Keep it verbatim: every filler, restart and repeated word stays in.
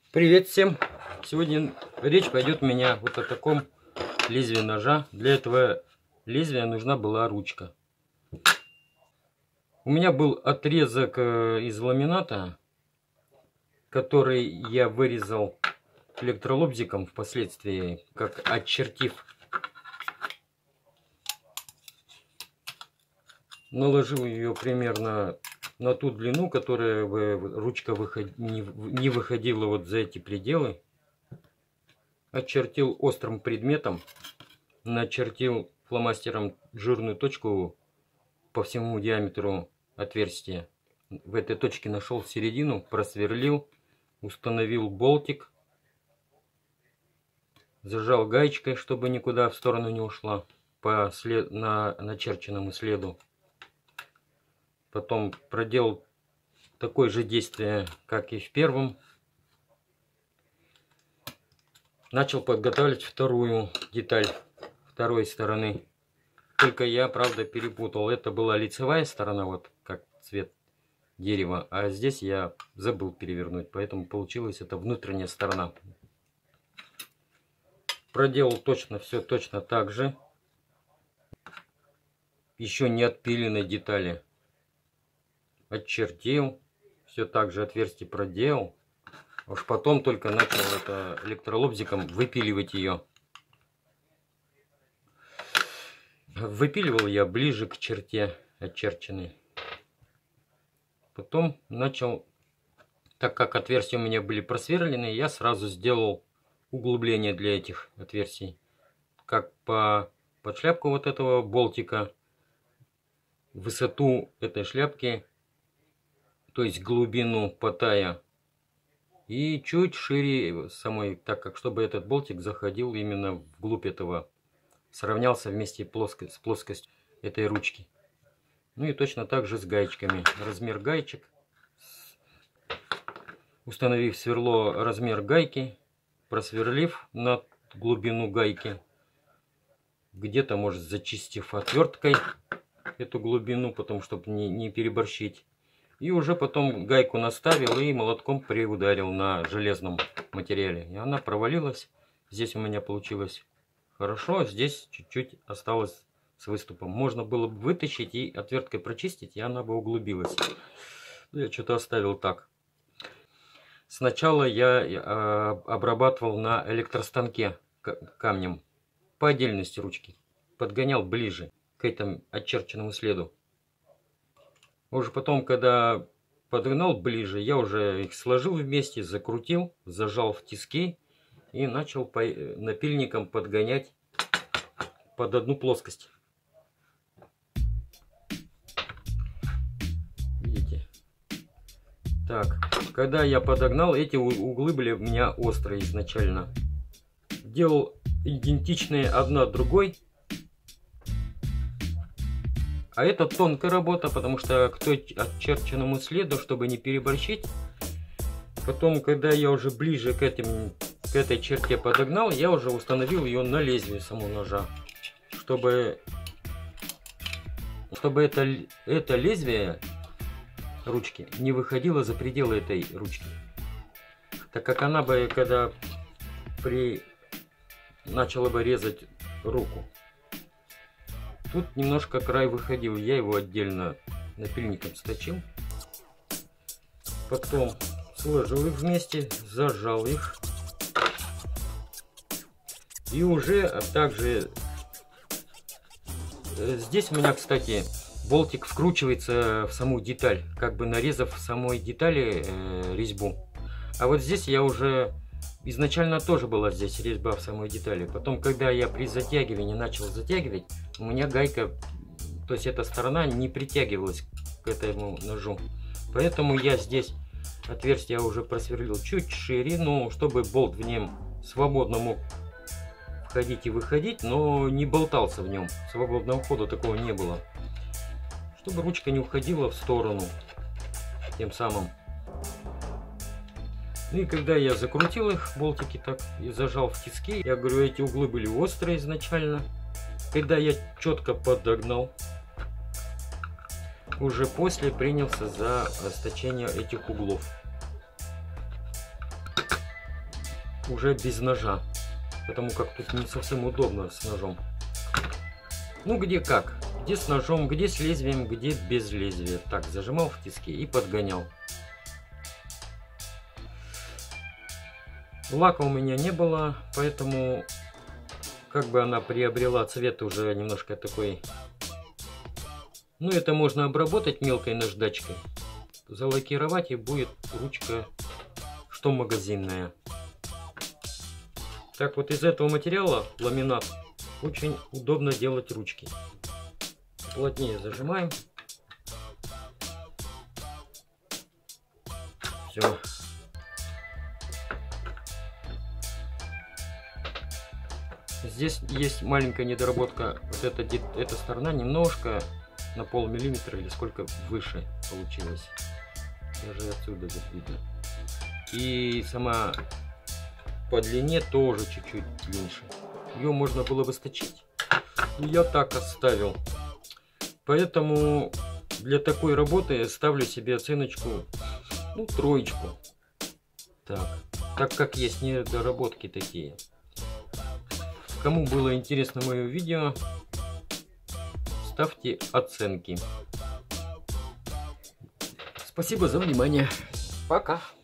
Привет всем! Сегодня речь пойдет у меня вот о таком лезвии ножа. Для этого лезвия нужна была ручка. У меня был отрезок из ламината, который я вырезал электролобзиком впоследствии, как отчертив. Наложил ее примерно на ту длину, которая ручка выход... не выходила вот за эти пределы. Очертил острым предметом, начертил фломастером жирную точку по всему диаметру отверстия. В этой точке нашел середину, просверлил, установил болтик, зажал гаечкой, чтобы никуда в сторону не ушла по след... на начерченному следу. Потом проделал такое же действие, как и в первом. Начал подготавливать вторую деталь второй стороны. Только я, правда, перепутал. Это была лицевая сторона, вот как цвет дерева. А здесь я забыл перевернуть. Поэтому получилась это внутренняя сторона. Проделал точно все точно так же. Еще не отпиленной детали. Отчертил, все так же отверстие проделал. Уж потом только начал это электролобзиком выпиливать ее. Выпиливал я ближе к черте отчерченной. Потом начал, так как отверстия у меня были просверлены, я сразу сделал углубление для этих отверстий. Как по под шляпку вот этого болтика, высоту этой шляпки, то есть глубину потая, и чуть шире самой, так как чтобы этот болтик заходил именно вглубь этого, сравнялся вместе плоско, с плоскостью этой ручки. Ну и точно так же с гаечками. Размер гаечек, установив сверло, размер гайки, просверлив на глубину гайки, где-то, может, зачистив отверткой эту глубину, потом, чтобы не, не переборщить. И уже потом гайку наставил и молотком приударил на железном материале. И она провалилась. Здесь у меня получилось хорошо. Здесь чуть-чуть осталось с выступом. Можно было бы вытащить и отверткой прочистить, и она бы углубилась. Я что-то оставил так. Сначала я обрабатывал на электростанке камнем по отдельности ручки. Подгонял ближе к этому отчерченному следу. Уже потом, когда подогнал ближе, я уже их сложил вместе, закрутил, зажал в тиски и начал по напильником подгонять под одну плоскость. Видите? Так, когда я подогнал, эти углы были у меня острые изначально. Делал идентичные одна другой. А это тонкая работа, потому что к отчерченному следу, чтобы не переборщить. Потом, когда я уже ближе к, этим, к этой черте подогнал, я уже установил ее на лезвие самого ножа. Чтобы, чтобы это, это лезвие ручки не выходило за пределы этой ручки. Так как она бы, когда при... начала бы резать руку, тут немножко край выходил, я его отдельно напильником сточил. Потом сложил их вместе, зажал их. И уже также здесь у меня, кстати, болтик вкручивается в саму деталь, как бы нарезав в самой детали э, резьбу. А вот здесь я уже... Изначально тоже была здесь резьба в самой детали. Потом, когда я при затягивании начал затягивать, у меня гайка, то есть эта сторона не притягивалась к этому ножу. Поэтому я здесь отверстие уже просверлил чуть шире, ну, чтобы болт в нем свободно мог входить и выходить, но не болтался в нем. Свободного хода такого не было. Чтобы ручка не уходила в сторону тем самым. Ну и когда я закрутил их, болтики так, и зажал в тиски, я говорю, эти углы были острые изначально. Когда я четко подогнал, уже после принялся за расточение этих углов. уже без ножа, потому как тут не совсем удобно с ножом. Ну где как, где с ножом, где с лезвием, где без лезвия. Так, зажимал в тиске и подгонял. Лака у меня не было, поэтому как бы она приобрела цвет уже немножко такой. Ну, это можно обработать мелкой наждачкой, залакировать, и будет ручка что магазинная. Так вот, из этого материала, ламинат, очень удобно делать ручки. Плотнее зажимаем. Все. Здесь есть маленькая недоработка. Вот эта, эта сторона немножко на пол миллиметра или сколько выше получилось. Даже отсюда вот видно. И сама по длине тоже чуть-чуть длиннее. Ее можно было бы сточить. Я так оставил. Поэтому для такой работы я ставлю себе оценочку, ну, троечку. Так, так как есть недоработки такие. Кому было интересно мое видео, ставьте оценки. Спасибо за внимание. Пока.